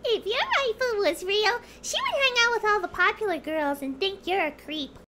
If your waifu was real, she would hang out with all the popular girls and think you're a creep.